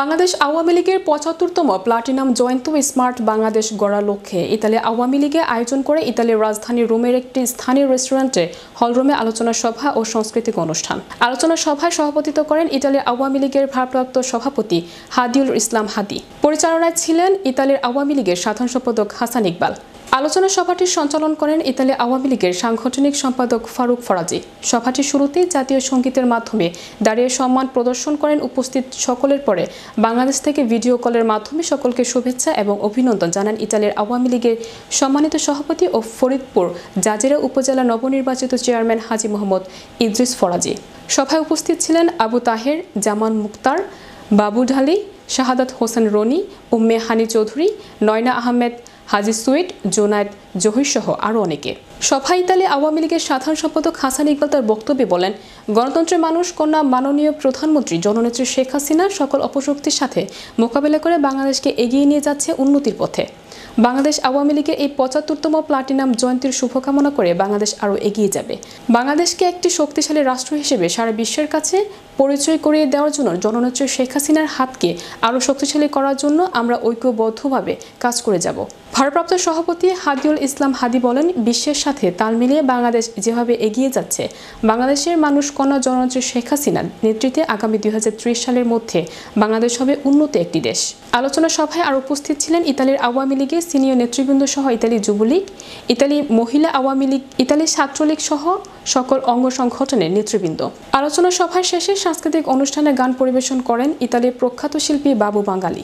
বাংলাদেশ আওয়ামী লীগের ৭৫তম প্লাটিনাম জয়ন্ত স্মার্ট বাংলাদেশ গড়ার লক্ষ্যে ইতালি আওয়ামী লীগে আয়োজন করে ইতালির রাজধানী রোমের একটি স্থানীয় রেস্টুরেন্টে হলরুমে আলোচনা সভা ও সাংস্কৃতিক অনুষ্ঠান। আলোচনা সভায় সভাপতিত্ব করেন ইতালির আওয়ামী লীগের ভারপ্রাপ্ত সভাপতি হাদিউল ইসলাম হাদি। পরিচালনায় ছিলেন ইতালির আওয়ামী লীগের সাধারণ সম্পাদক হাসান ইকবাল। আলোচনা সভাটি সঞ্চালন করেন ইতালি আওয়ামী লীগের সাংগঠনিক সম্পাদক ফারুক ফরাজি। সভাটির শুরুতেই জাতীয় সঙ্গীতের মাধ্যমে দাঁড়িয়ে সম্মান প্রদর্শন করেন উপস্থিত সকলের পরে বাংলাদেশ থেকে ভিডিও কলের মাধ্যমে সকলকে শুভেচ্ছা এবং অভিনন্দন জানান ইতালির আওয়ামী লীগের সম্মানিত সভাপতি ও ফরিদপুর জাজিরা উপজেলা নবনির্বাচিত চেয়ারম্যান হাজী মোহাম্মদ ইদ্রিস ফরাজি। সভায় উপস্থিত ছিলেন আবু তাহের, জামান মুক্তার, বাবু ঢালি, শাহাদাত হোসেন রনি, উম্মে হানি চৌধুরী, নয়না আহমেদ, হাজি সুইট, জোনায়েদ জহির সহ আরও অনেকে। সভায় ইতালি আওয়ামী লীগের সাধারণ সম্পাদক হাসান ইকবাল তার বক্তব্যে বলেন, গণতন্ত্রের মানুষ কন্যা মাননীয় প্রধানমন্ত্রী জননেত্রী শেখ হাসিনা সকল অপশক্তির সাথে মোকাবেলা করে বাংলাদেশকে এগিয়ে নিয়ে যাচ্ছে উন্নতির পথে। বাংলাদেশ আওয়ামী লীগের এই ৭৫তম প্লাটিনাম জয়ন্তীর শুভকামনা করে বাংলাদেশ আরও এগিয়ে যাবে। বাংলাদেশকে একটি শক্তিশালী রাষ্ট্র হিসেবে সারা বিশ্বের কাছে পরিচয় করিয়ে দেওয়ার জন্য জননেত্রী শেখ হাসিনার হাতকে আরও শক্তিশালী করার জন্য আমরা ঐক্যবদ্ধভাবে কাজ করে যাব। ভারপ্রাপ্ত সভাপতি হাদিউল ইসলাম হাদি বলেন, বিশ্বের সাথে তাল মিলিয়ে বাংলাদেশ যেভাবে এগিয়ে যাচ্ছে, বাংলাদেশের মানুষ কন্যা জননেত্রী শেখ হাসিনার নেতৃত্বে আগামী ২০৩০ সালের মধ্যে বাংলাদেশ হবে উন্নত একটি দেশ। আলোচনা সভায় আরও উপস্থিত ছিলেন ইতালির আওয়ামী লীগের সিনিয়র নেতৃবৃন্দ সহ ইতালি যুবলীগ, ইতালি মহিলা আওয়ামী লীগ, ইতালি ছাত্রলীগ সহ সকল অঙ্গ সংগঠনের নেতৃবৃন্দ। আলোচনা সভার শেষে সাংস্কৃতিক অনুষ্ঠানে গান পরিবেশন করেন ইতালির প্রখ্যাত শিল্পী বাবু বাঙালি।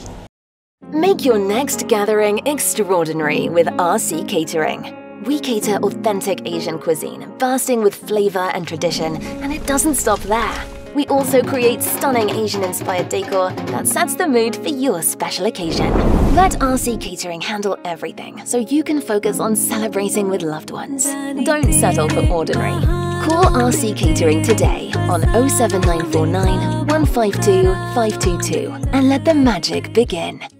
Make your next gathering extraordinary with RC Catering. We cater authentic Asian cuisine, bursting with flavor and tradition, and it doesn't stop there. We also create stunning Asian-inspired decor that sets the mood for your special occasion. Let RC Catering handle everything so you can focus on celebrating with loved ones. Don't settle for ordinary. Call RC Catering today on 07949 152 522 and let the magic begin.